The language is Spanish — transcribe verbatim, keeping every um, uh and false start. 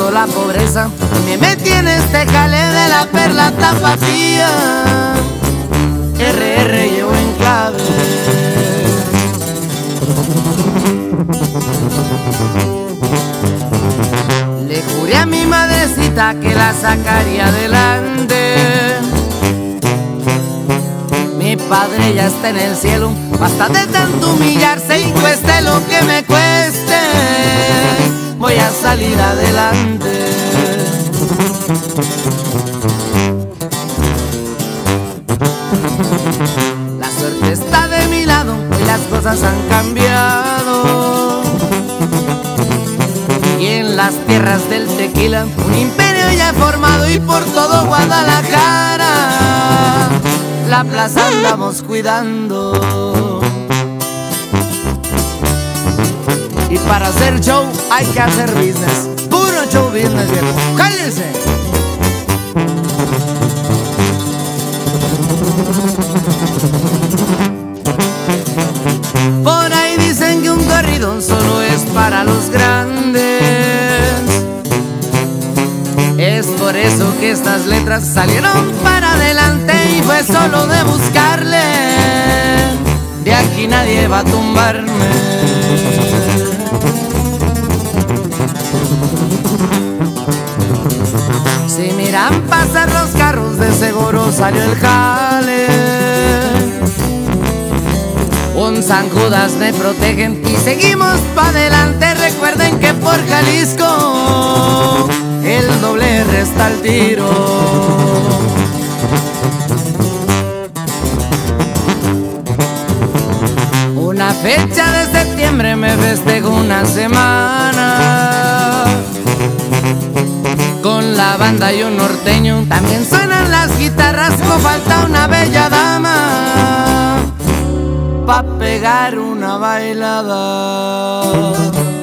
pasando la pobreza, me metí en este jale de la perla tapatía. R R llevo en clave. Le juré a mi madrecita que la sacaría adelante. Mi padre ya está en el cielo, basta de tanto humillarse y cueste lo que me cueste, voy a salir adelante. La suerte está de mi lado, hoy las cosas han cambiado. Y en las tierras del tequila un imperio ya formado, y por todo Guadalajara la plaza andamos cuidando. Y para hacer show hay que hacer business, puro show business, viejo. ¡Cállense! Por ahí dicen que un corrido solo es para los grandes. Es por eso que estas letras salieron para adelante, y fue solo de buscarle. De aquí nadie va a tumbarme. Si miran pasar los carros, de seguro salió el jale. Un San Judas me protegen y seguimos pa' adelante. Recuerden que por Jalisco el doble R está al tiro. Una fecha de septiembre me festejo una semana. Con la banda y un norteño, también suenan las guitarras. No falta una bella dama pa' pegar una bailada.